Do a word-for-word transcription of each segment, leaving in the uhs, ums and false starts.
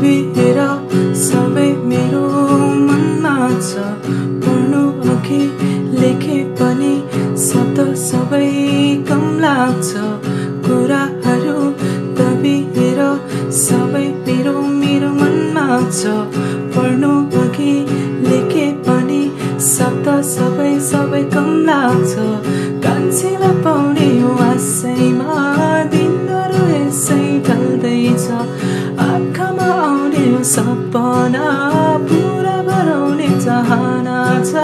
दबिएर सबै मेरो मनमा छ पढ्नु अघि लेखे पनि शब्द सबै कम लाग्छ कुराहरू दबिएर सबै मेरो मेरो मनमा छ पढ्नु अघि लेखे पनि शब्द सबै सबै कम लाग्छ कान्छीलाई पाउने आशैमा दिनहरू यसै ढल्दैछ आँखामा आउने सपना पुरा गराउने चाहना छ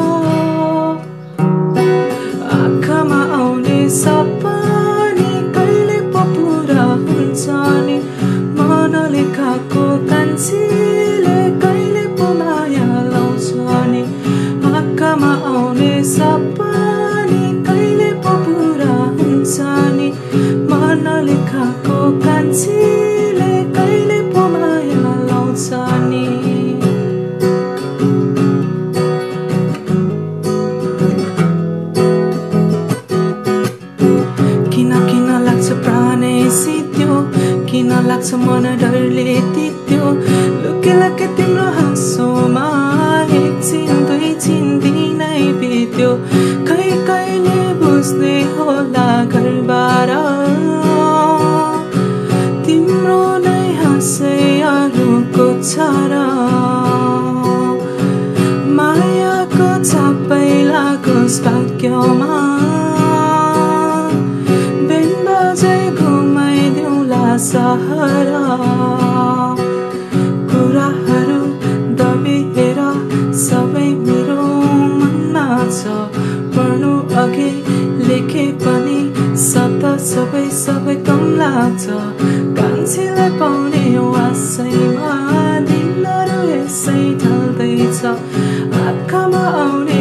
आँखामा आउने सपनी कहिले पो पुरा हुन्छ नि मनले खाएको कान्छीले कहिले पो माया लाउँछ नि आँखामा आउने सपनी कहिले पो पुरा हुन्छ नि मनले खाएको कान्छीले कहिले पो माया लाउँछ नि किन किन लाग्छ प्राणै सित्यो किन लाग्छ मन डरले तित्यो लुके लुके तिम्रो हाँसोमा एकछिन दुई छिन दिनै बित्यो खै कहिले बुझ्ने होला घरबार तिम्रो नै हाँसै अरूको छ र मायाको छापै लागोस् भाग्यमा बेन बजै घुमाइदिउँला सहर कुराहरू दबिएर सबै मेरो मनमा छ पढ्नु अघि लेखे पनि शब्द सबै सबै कम लाग्छ कान्छीलाई पाउने आशैमा दिनहरू यसै ढल्दैछ आँखामा आउने